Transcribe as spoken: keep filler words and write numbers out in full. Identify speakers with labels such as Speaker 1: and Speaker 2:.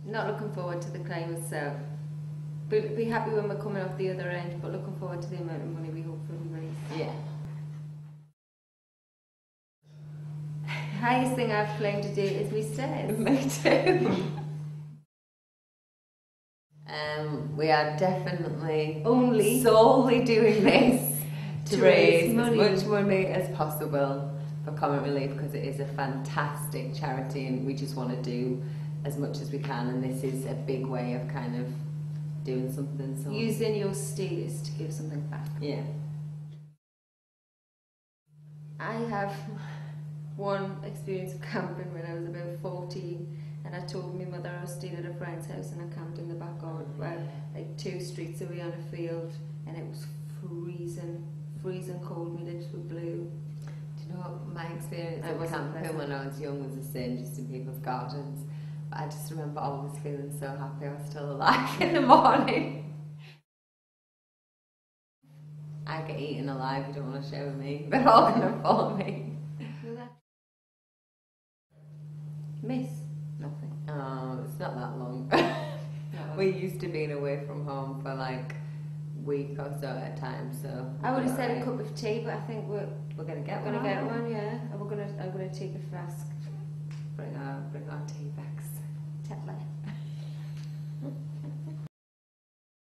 Speaker 1: Not looking forward to the climb itself. Be, be happy when we're coming off the other end, but looking forward to the amount of money we hopefully raise.
Speaker 2: Yeah.
Speaker 1: Highest thing I've climbed to date is my stairs.
Speaker 2: Me too. um, we are definitely
Speaker 1: Only
Speaker 2: solely doing this to,
Speaker 1: to
Speaker 2: raise,
Speaker 1: raise money.
Speaker 2: as much money as possible for Comic Relief, because it is a fantastic charity and we just want to do as much as we can, and this is a big way of kind of doing something. So
Speaker 1: using your status to give something back.
Speaker 2: yeah.
Speaker 1: I have one experience of camping when I was about fourteen, and I told my mother I was staying at a friend's house and I camped in the back garden, well, like two streets away on a field, and it was freezing, freezing cold. My lips were blue.
Speaker 2: Do you know what my experience
Speaker 1: It
Speaker 2: of
Speaker 1: wasn't
Speaker 2: camping
Speaker 1: pleasant.
Speaker 2: when I was young was the same, just in people's gardens. But I just remember always feeling so happy I was still alive in the morning. I get eaten alive, you don't want to share with me. They're all going to follow me.
Speaker 1: Miss nothing.
Speaker 2: Oh, it's not that long.
Speaker 1: No.
Speaker 2: We're used to being away from home for like a week or so at a time, so
Speaker 1: I would have said
Speaker 2: alright.
Speaker 1: a cup of tea, but I think we're
Speaker 2: We're going to get
Speaker 1: gonna
Speaker 2: one.
Speaker 1: get
Speaker 2: aren't we?
Speaker 1: one. Yeah, and we're gonna. I'm gonna take a flask.
Speaker 2: Bring our, bring our tea bags.
Speaker 1: Tetler.